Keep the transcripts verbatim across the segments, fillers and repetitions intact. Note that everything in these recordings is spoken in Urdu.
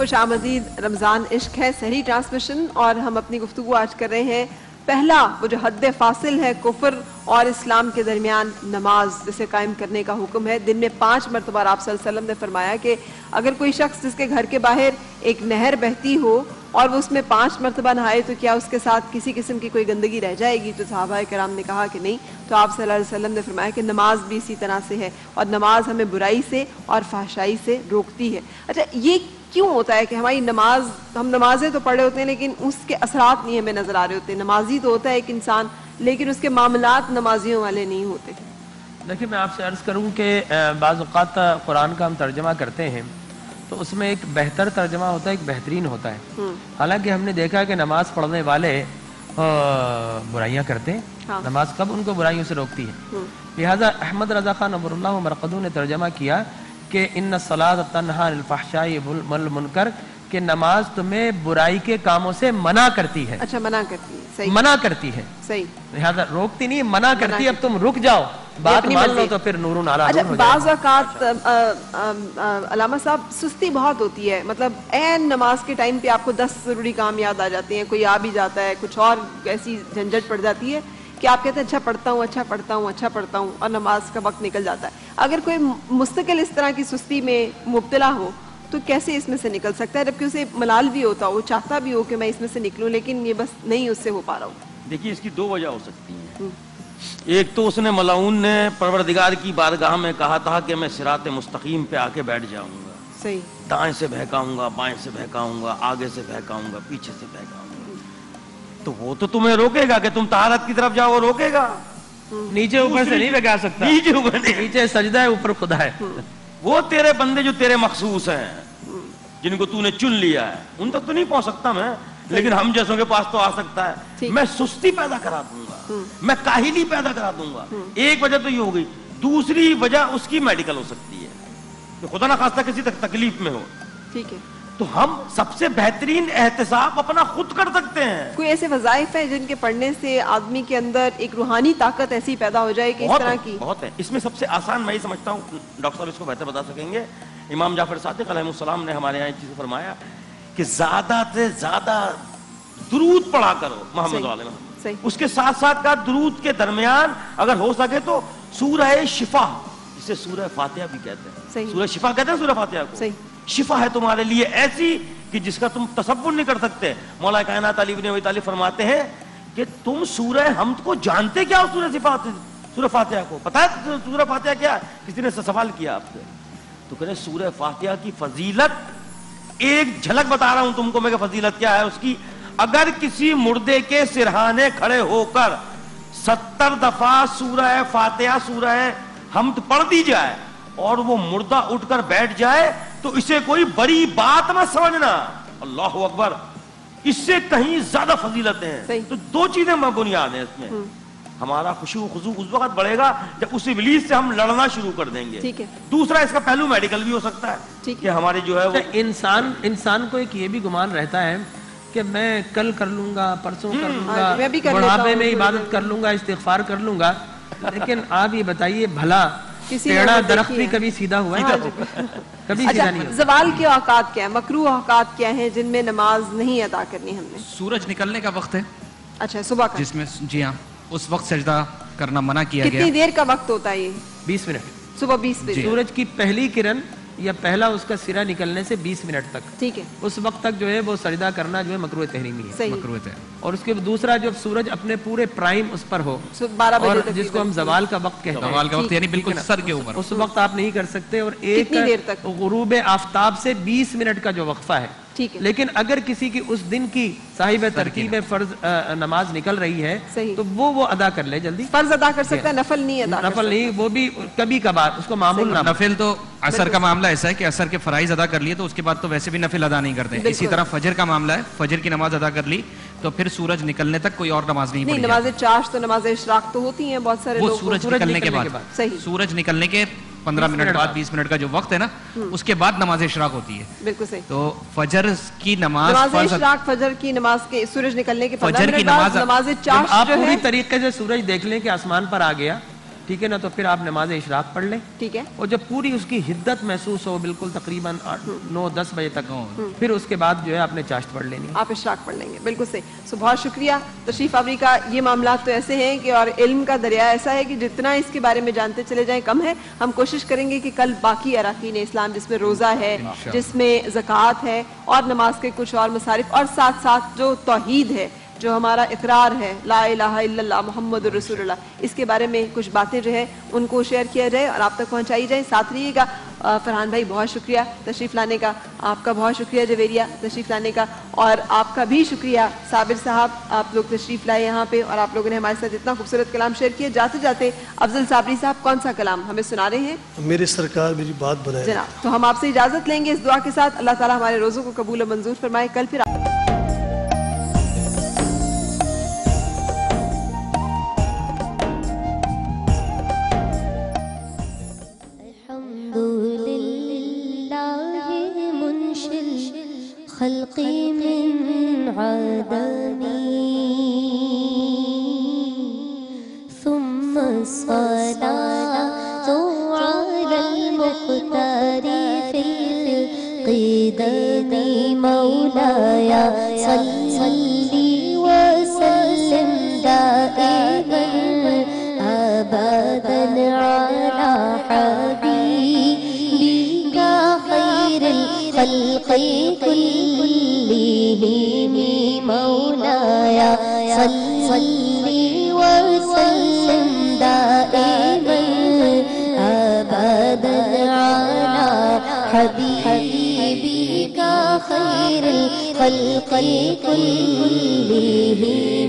خوش آمدید رمضان عشق ہے سحری ٹرانسمیشن، اور ہم اپنی گفتگو آج کر رہے ہیں پہلا وہ جو حد فاصل ہے کفر اور اسلام کے درمیان، نماز جسے قائم کرنے کا حکم ہے۔ دن میں پانچ مرتبہ آپ صلی اللہ علیہ وسلم نے فرمایا کہ اگر کوئی شخص جس کے گھر کے باہر ایک نہر بہتی ہو اور وہ اس میں پانچ مرتبہ نہائے تو کیا اس کے ساتھ کسی قسم کی کوئی گندگی رہ جائے گی؟ تو صحابہ کرام نے کہا کہ نہیں۔ تو آپ صلی اللہ علیہ وسلم نے فرمایا کہ نماز بھی اسی طرح سے ہے، اور نماز ہمیں برائی سے اور فحشائی سے روکتی ہے۔ اچھا، یہ کیوں ہوتا ہے کہ ہماری نماز، ہم نمازیں تو پڑھے ہوتے ہیں لیکن اس کے اثرات نہیں ہمیں نظر آ رہے ہوتے؟ نمازی تو ہوتا ہے ایک انسان لیکن اس کے معاملات نمازیوں والے نہیں ہوتے۔ دیکھیں، میں آپ سے عرض کروں کہ بعض اوقات قرآن کا ہم ترجمہ کرتے ہیں تو اس میں ایک بہتر ترجمہ ہوتا ہے، ایک بہترین ہوتا ہے۔ حالانکہ ہم نے دیکھا کہ نماز پڑھنے والے برائیاں کرتے ہیں، نماز کب ان کو برائیوں سے روکتی ہے؟ لہٰذا احمد رضا خان نور اللہ مرقدو نے ترجمہ کیا کہ ان الصلاۃ تنہی عن الفحشاء والمنکر، کہ نماز تمہیں برائی کے کاموں سے منع کرتی ہے۔ اچھا، منع کرتی ہے، صحیح، منع کرتی ہے، صحیح، لہٰذا روکتی نہیں، منع کرتی ہے۔ اب تم رک جاؤ، بات مان لو تو پھر نور علی نور ہو جائے۔ بعض اوقات علامہ صاحب سستی بہت ہوتی ہے، مطلب عین نماز کے ٹائم پہ آپ کو دس ضروری کام یاد آ جاتے ہیں، کوئی آ بھی جاتا ہے، کچھ اور ایسی جھنجھٹ پڑ جاتی ہے کہ آپ کہتے ہیں اچھا پڑھتا ہوں اچھا پڑھتا ہوں اچھا پڑھتا ہوں اور نماز کا وقت نکل جاتا ہے۔ اگر کوئی مستقل اس طرح کی سستی میں مبتلا ہو تو کیسے اس میں سے نکل سکتا ہے، جبکہ اسے ملال بھی ہوتا ہو، وہ چاہتا بھی ہو کہ میں اس میں سے نکلوں لیکن یہ بس نہیں اس سے ہو پا رہا ہوں؟ دیکھیے، اس کی دو وجہ ہو سکتی ہیں۔ ایک تو اس نے ملعون نے پروردگار کی بارگاہ میں کہا تھا کہ میں صراط مستقیم پہ آ کے بیٹھ جاؤں گا، صحیح، دائیں سے بہکاؤں گا، بائیں سے بہکاؤں گا، آگے سے بہکاؤں گا، پیچھے سے بہکاؤں گا، تو وہ تو تمہیں روکے گا کہ تم طہارت کی طرف جاؤ، وہ روکے گا۔ نیچے اوپر سے نہیں بگا سکتا، نیچے اوپر نیچے سجدہ ہے، اوپر خدا ہے۔ وہ تیرے بندے جو تیرے مخصوص ہیں، جن کو تو نے چن لیا ہے، ان تک تو نہیں پہنچ سکتا میں، لیکن ہم جیسوں کے پاس تو آ سکتا ہے۔ میں سستی پیدا کرا دوں گا، میں کاہلی پیدا کرا دوں گا۔ ایک وجہ تو یہ ہو گئی۔ دوسری وجہ اس کی میڈیکل ہو سکتی ہے کہ خدا نہ خواستہ کسی تک تکلیف میں ہو، ٹھیک ہے، تو ہم سب سے بہترین احتساب اپنا خود کر سکتے ہیں۔ کوئی ایسے وظائف ہیں جن کے پڑھنے سے آدمی کے اندر ایک روحانی طاقت ایسی پیدا ہو جائے کہ اس طرح کی؟ بہت ہے۔ اس میں سب سے آسان میں یہ سمجھتا ہوں، ڈاکٹر صاحب اس کو بہتر بتا سکیں گے، امام جعفر صادق علیہ السلام نے ہمارے یہاں چیز فرمایا کہ زیادہ سے زیادہ درود پڑھا کرو محمد علیہ وسلم۔ اس کے ساتھ ساتھ کا درود کے درمیان اگر ہو سکے تو سورہ شفا، جسے سورہ فاتحہ بھی کہتے ہیں، سورہ شفا کہتے ہیں سورہ فاتحہ کو، شفا ہے تمہارے لیے ایسی کہ جس کا تم تصور نہیں کر سکتے۔ مولا کائنات علی بن ابی طالب فرماتے ہیں کہ تم سورہ حمد کو جانتے کیا ہو؟ سورہ صفات، سورہ فاتحہ کو پتہ ہے سورہ فاتحہ کیا ہے؟ کسی نے سوال کیا آپ سے تو کہے سورہ فاتحہ کی فضیلت ایک جھلک بتا رہا ہوں تم کو میں کہ فضیلت کیا ہے اس کی۔ اگر کسی مردے کے سرہانے کھڑے ہو کر ستر دفعہ سورہ فاتحہ سورہ حمد پڑھ دی جائے اور وہ مردہ اٹھ کر بیٹھ جائے تو اسے کوئی بڑی بات مت سمجھنا۔ اللہ اکبر، اس سے کہیں زیادہ فضیلتیں ہیں۔ تو دو چیزیں بنیاد ہیں اس میں۔ ہمارا خشوع و خضوع اس وقت بڑھے گا جب اس ابلیس سے ہم لڑنا شروع کر دیں گے۔ دوسرا اس کا پہلو میڈیکل بھی ہو سکتا ہے کہ ہمارے جو ہے وہ انسان انسان کو ایک یہ بھی گمان رہتا ہے کہ میں کل کر لوں گا، پرسوں کر لوں گا، بڑھاپے میں عبادت کر لوں گا، استغفار کر لوں گا۔ لیکن آپ یہ بتائیے بھلا ٹیڑھا درخت بھی کبھی سیدھا ہوا ہے؟ کبھی سیدھا نہیں ہوا۔ زوال کے اوقات کیا ہیں، مکروہ اوقات کیا ہیں جن میں نماز نہیں ادا کرنی ہم نے؟ سورج نکلنے کا وقت ہے، اچھا صبح کا، جس میں جی ہاں اس وقت سجدہ کرنا منع کیا گیا۔ کتنی دیر کا وقت ہوتا ہے یہ؟ بیس منٹ، صبح بیس بجے۔ سورج کی پہلی کرن یا پہلا اس کا سرا نکلنے سے بیس منٹ تک، ٹھیک ہے، اس وقت تک جو ہے وہ سجدہ کرنا جو ہے مکروہ تحریمی ہے، مکروہ ہے۔ اور اس کے دوسرا جب سورج اپنے پورے پرائم اس پر ہو، بارہ بجے اور جس کو ہم زوال کا وقت کہتے ہیں، زوال کا وقت یعنی بالکل سر کے اوپر، اس وقت آپ نہیں کر سکتے۔ اور ایک غروب آفتاب سے بیس منٹ کا جو وقفہ ہے، لیکن اگر کسی کی اس دن کی صاحب ترتیب فرض نماز نکل رہی ہے تو وہ وہ ادا کر لے جلدی۔ فرض ادا کر سکتا ہے، نفل نہیں ادا کر سکتا، نفل نہیں، وہ بھی کبھی کبھار، اس کو معمول نہ۔ نفل تو عصر کا معاملہ ایسا ہے کہ عصر کے فرائض ادا کر لیے تو اس کے بعد تو ویسے بھی نفل ادا نہیں کرتے۔ اسی طرح فجر کا معاملہ ہے، فجر کی نماز ادا کر لی تو پھر سورج نکلنے تک کوئی اور نماز نہیں پڑھی۔ نماز چاشت تو نماز اشراق تو ہوتی ہیں بہت سارے لوگ، وہ سورج نکلنے کے بعد، سورج نکلنے کے پندرہ منٹ بعد، بیس منٹ کا جو وقت ہے نا، اس کے بعد نماز اشراق ہوتی ہے۔ بالکل صحیح۔ تو فجر کی نماز، نماز اشراق فجر کی نماز کے سورج نکلنے کے پندرہ منٹ بعد نماز چاشت آپ پوری طریقے سے سورج دیکھ لیں کہ آسمان پر آ گیا ٹھیک ہے نا, تو پھر آپ نماز اشراق پڑھ لیں, ٹھیک ہے, اور جب پوری اس کی حدت محسوس ہو بالکل تقریباً نو دس بجے تک, پھر اس کے بعد جو ہے آپ نے چاشت پڑھ لینی, آپ اشراق پڑھ لیں گے. بالکل صحیح. سو بہت شکریہ تشریف آوری کا. یہ معاملات تو ایسے ہیں کہ اور علم کا دریا ایسا ہے کہ جتنا اس کے بارے میں جانتے چلے جائیں کم ہے. ہم کوشش کریں گے کہ کل باقی اراکین اسلام جس میں روزہ ہے, جس میں زکوٰۃ ہے, اور نماز کے کچھ اور مصارف, اور ساتھ ساتھ جو توحید ہے, جو ہمارا اقرار ہے لا الہ الا اللہ محمد الرسول اللہ, اس کے بارے میں کچھ باتیں جو ہے ان کو شیئر کیا جائے اور آپ تک پہنچائی جائے. ساتھ رہیے گا. فرحان بھائی بہت شکریہ تشریف لانے کا, آپ کا بہت شکریہ جویریہ تشریف لانے کا, اور آپ کا بھی شکریہ صابر صاحب, آپ لوگ تشریف لائے یہاں پہ اور آپ لوگوں نے ہمارے ساتھ اتنا خوبصورت کلام شیئر کیا. جاتے جاتے افضل صابری صاحب کون سا کلام ہمیں سنا رہے ہیں؟ میرے سرکار میری بات بنائے جناب. تو ہم آپ سے اجازت لیں گے اس دعا کے ساتھ, اللہ تعالیٰ ہمارے روزوں کو قبول و منظور فرمائے. کل پھر خلقي من عدمي ثم الصلاة على المختار في القدم مولاي صلي وسلم دائما أبدا على حبيبك خير الخلق كلهم مولاي صلي وسلم دائما أبدا على حبيبك خير الخلق كلهم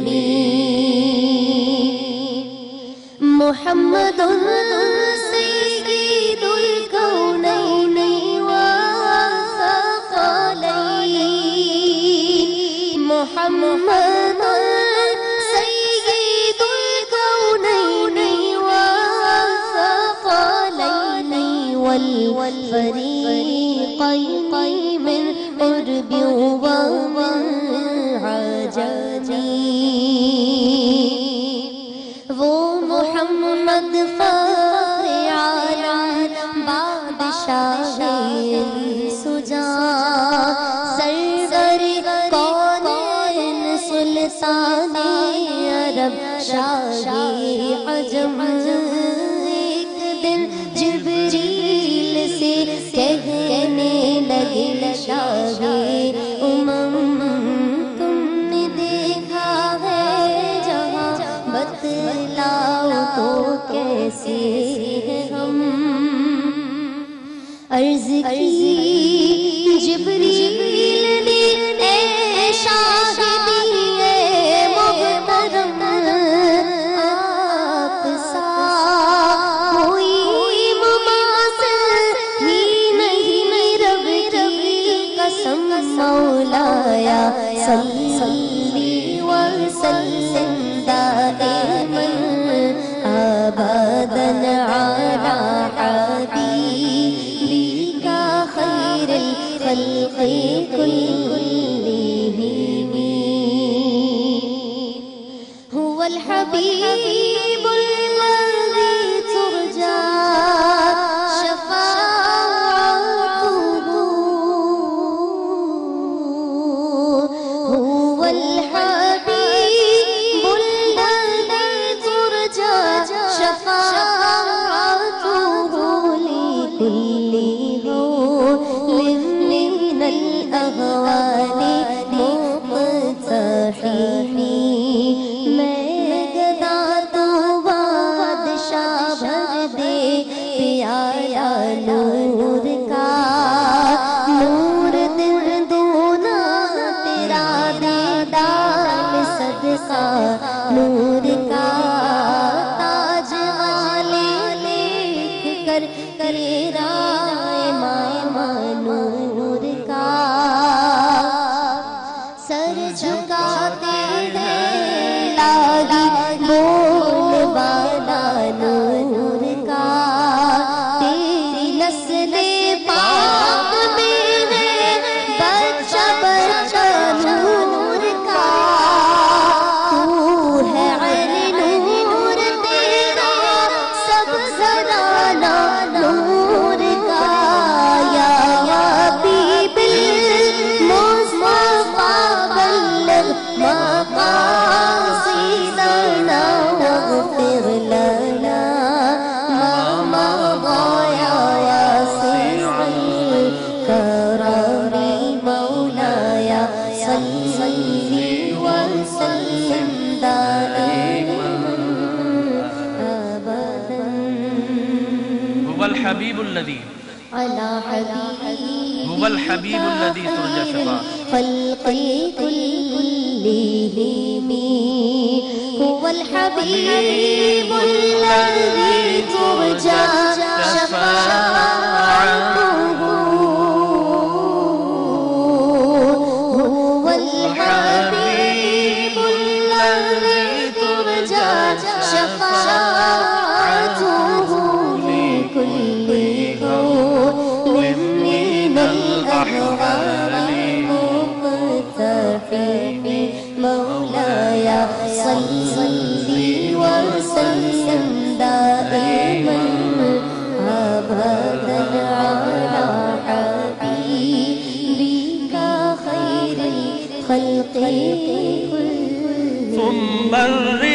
محمد سيد الكونين والثقلين محمد سيد الكونين والثقلين والفريقين من قرب ومن عجم وہ محمد فخر عالم بادشاہ سجا سرور کونین سلطان عرب شاہ عجم ایک دن جبریل سے کہنے لگے شاہ امم تم نے دیکھا ہے جہاں بتلاؤ تو کیسے ہیں ہم عرض کی جبریل نے اے شاہدی اے محترم آپ سا کوئی مماثل ہی نہیں رب کی قسم مولایا صلی وسلم دائما ابدا على حبيبك خير الخلق كلهم هو الحبيب الذي ترجى شفاعته هو الحبيب الذي ترجى شفاعته لكل هول من الأهوال مقتحم میں گدا تو بادشاہ بھر دے پیایا نور کا نور دل دونا تیرا دیدار صدقہ نور کا تاج والے لکھ کر تیرا امام نور کا سر جھکاتے ہیں لاگی بول والا نور کا تیری نسل پاک میں ہے بچہ بچہ نور کا تو ہے عین نور مقاصدنا واغفر لنا ما مضى يا واسع الكرم مولاي صل وسلم دائما أبدا. هو الحبيب الذي على حبيبه هو الحبيب الذي ترجى شفاعته خلق كلهم. هو الحبيب الذي ترجى شفاعته. هو الحبيب الذي ترجى شفاعته لكل كون من الأحوال مقتحم مولاي صل وسلم دائما أبدا على حبيبك خير الخلق كلهم. ثم